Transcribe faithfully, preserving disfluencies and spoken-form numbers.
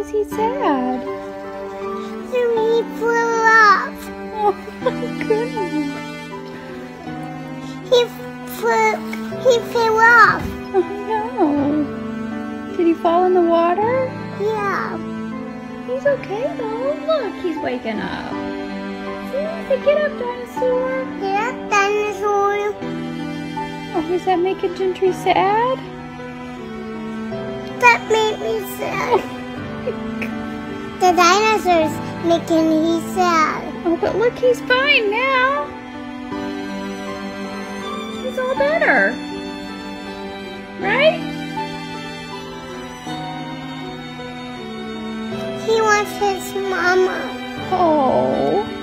is he sad? He flew off. Oh my goodness. He flew, he flew off. Oh no. Did he fall in the water? Yeah. He's okay though. Look, he's waking up. See, say, get up, dinosaur. Yeah, dinosaur. Oh, does that make a Gentry sad? That made me sad. The dinosaurs making me sad. Oh, but look, he's fine now. He's all better. Right? He wants his mama. Oh.